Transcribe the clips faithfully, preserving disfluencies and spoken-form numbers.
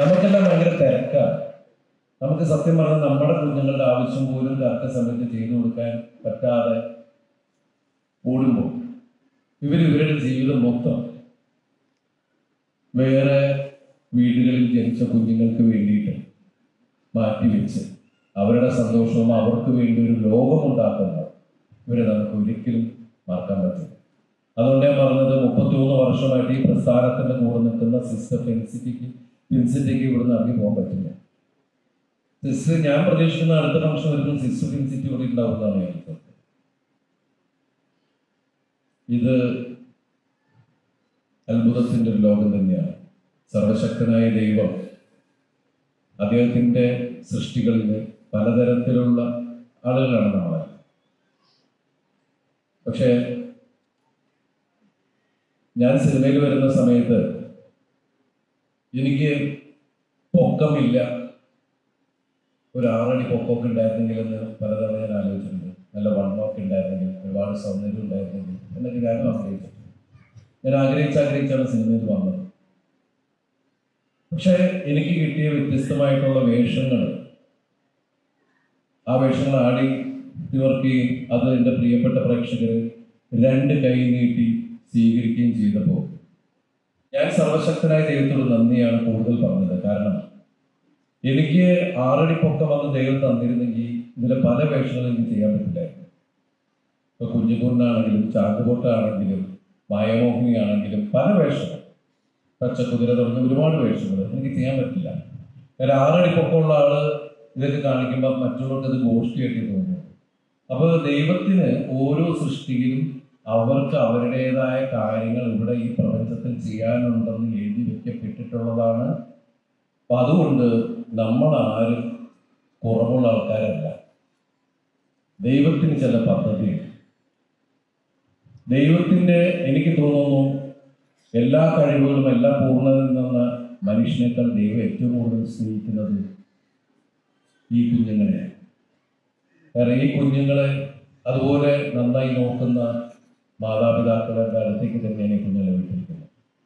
നമുക്കെല്ലാം ഭയങ്കര തിരക്കാണ്. നമുക്ക് സത്യം പറഞ്ഞാൽ നമ്മുടെ കുഞ്ഞുങ്ങളുടെ ആവശ്യം പോലും കറക്റ്റ് സമയത്ത് ചെയ്തു കൊടുക്കാൻ പറ്റാതെ ഓടുമ്പോൾ ഇവർ ഇവരുടെ ജീവിതം മൊത്തം വേറെ വീടുകളിൽ ജനിച്ച കുഞ്ഞുങ്ങൾക്ക് വേണ്ടിയിട്ട് മാറ്റിവെച്ച് അവരുടെ സന്തോഷവും അവർക്ക് വേണ്ടി ഒരു ലോകമുണ്ടാക്കുന്നത് ഇവരെ നമുക്ക് ഒരിക്കലും മറക്കാൻ പറ്റില്ല. അതുകൊണ്ട് ഞാൻ പറഞ്ഞത് മുപ്പത്തി മൂന്ന് വർഷമായിട്ട് ഈ പ്രസ്ഥാനത്തിന്റെ കൂടെ നിൽക്കുന്ന സിസ്റ്റർ ഫെൻസിറ്റിക്ക് ഫിൻസിറ്റിക്ക് ഇവിടുന്ന് ഇറങ്ങി പോകാൻ പറ്റില്ല. സിസ്റ്റർ ഞാൻ പ്രതീക്ഷിക്കുന്ന അടുത്ത ഫംഗ്ഷൻ വരുമ്പോൾ സിസ്റ്റർ ഫിൻസിറ്റി ഇവിടെ ഉണ്ടാവുന്നതാണ് ഞാൻ. ഇത് അത്ഭുതത്തിന്റെ ഒരു ലോകം തന്നെയാണ്. സർവശക്തനായ ദൈവം അദ്ദേഹത്തിന്റെ സൃഷ്ടികളിൽ പലതരത്തിലുള്ള ആളുകളാണ് നമ്മളെ. പക്ഷെ ഞാൻ സിനിമയിൽ വരുന്ന സമയത്ത് എനിക്ക് പൊക്കമില്ല, ഒരു ആറടി പൊക്കമൊക്കെ ഉണ്ടായിരുന്നെങ്കിൽ എന്ന് പലതവണ ഞാൻ ആലോചിച്ചിട്ടുണ്ട്. നല്ല വണ്ണമൊക്കെ ഉണ്ടായിരുന്നെങ്കിൽ, ഒരുപാട് സൗന്ദര്യം ഉണ്ടായിരുന്നെങ്കിൽ എന്നൊക്കെ ഞാൻ ആഗ്രഹിച്ചു. ഞാൻ ആഗ്രഹിച്ച് ആഗ്രഹിച്ചാണ് സിനിമയിൽ വന്നത്. പക്ഷെ എനിക്ക് കിട്ടിയ വ്യത്യസ്തമായിട്ടുള്ള വേഷങ്ങൾ, ആ വേഷങ്ങൾ ആടി തീർക്കുകയും അത് എൻ്റെ പ്രിയപ്പെട്ട പ്രേക്ഷകർ രണ്ട് കൈ നീട്ടി സ്വീകരിക്കുകയും ചെയ്തപ്പോൾ ഞാൻ സർവശക്തനായ ദൈവത്തോട് നന്ദിയാണ് കൂടുതൽ പറഞ്ഞത്. കാരണം എനിക്ക് ആറടി പൊക്കം വന്ന് ദൈവം തന്നിരുന്നെങ്കിൽ ഇതിലെ പല വേഷങ്ങളും എനിക്ക് ചെയ്യാൻ പറ്റില്ലായിരുന്നു. ഇപ്പൊ കുഞ്ഞുകുറിനാണെങ്കിലും ചാക്കുപോട്ടാണെങ്കിലും മായമോഹിനിയാണെങ്കിലും പല വേഷങ്ങൾ, പച്ചക്കുതിര തുടങ്ങിയ ഒരുപാട് വേഷങ്ങൾ എനിക്ക് ചെയ്യാൻ പറ്റില്ല. കാരണം ആറടി പൊക്കമുള്ള ആള് ഇതൊക്കെ കാണിക്കുമ്പോൾ മറ്റുള്ളവർക്ക് അത് ഗോഷ്ടിയായിട്ട് തോന്നുന്നു. അപ്പൊ ദൈവത്തിന് ഓരോ സൃഷ്ടിയിലും അവർക്ക് അവരുടേതായ കാര്യങ്ങൾ ഇവിടെ ഈ പ്രപഞ്ചത്തിൽ ചെയ്യാനുണ്ടെന്ന് എഴുതി വെക്കപ്പെട്ടിട്ടുള്ളതാണ്. അപ്പൊ അതുകൊണ്ട് നമ്മൾ ആരും കുറവുള്ള ആൾക്കാരല്ല. ദൈവത്തിന് ചില പദ്ധതിയുണ്ട്. ദൈവത്തിന്റെ എനിക്ക് തോന്നുന്നു എല്ലാ കഴിവുകളും എല്ലാ പൂർണ്ണതയിൽ നിന്ന് മനുഷ്യനേക്കാൾ ദൈവം ഏറ്റവും കൂടുതൽ സ്നേഹിക്കുന്നത് ഈ കുഞ്ഞുങ്ങളെയാണ്. കാരണം ഈ കുഞ്ഞുങ്ങളെ അതുപോലെ നന്നായി നോക്കുന്ന മാതാപിതാക്കളുടെ അടുത്തേക്ക് തന്നെയാണ് ഈ കുഞ്ഞുങ്ങളെ വിട്ടിരിക്കുന്നത്.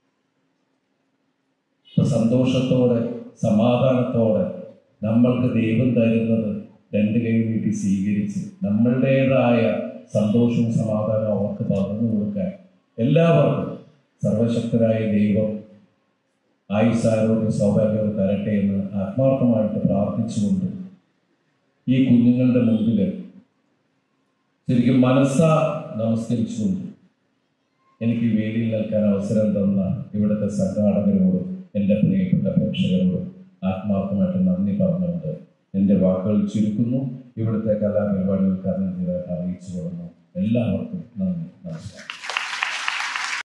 ഇപ്പൊ സന്തോഷത്തോടെ സമാധാനത്തോടെ നമ്മൾക്ക് ദൈവം തരുന്നത് രണ്ട് കൈ നീട്ടി സ്വീകരിച്ച് നമ്മളുടേതായ സന്തോഷവും സമാധാനവും അവർക്ക് പകർന്നു കൊടുക്കാൻ എല്ലാവർക്കും സർവശക്തരായ ദൈവം ആയുസ്സാരോഗ്യ സൗഭാഗ്യവും തരട്ടെ എന്ന് ആത്മാർത്ഥമായിട്ട് പ്രാർത്ഥിച്ചുകൊണ്ട് ഈ കുഞ്ഞുങ്ങളുടെ മുമ്പിൽ ശരിക്കും മനസ്സാ നമസ്കരിച്ചുകൊണ്ട് എനിക്ക് വേദിയിൽ നിൽക്കാൻ അവസരം തന്ന ഇവിടുത്തെ സംഘാടകരോടും എൻ്റെ പ്രിയപ്പെട്ട പ്രേക്ഷകരോടും ആത്മാർത്ഥമായിട്ട് നന്ദി പറഞ്ഞുകൊണ്ട് എൻ്റെ വാക്കുകൾ ചുരുക്കുന്നു. ഇവിടുത്തെ കലാപരിപാടികൾക്ക് അറിയിച്ചു കൊടുക്കുന്നു. എല്ലാവർക്കും നന്ദി, നമസ്കാരം.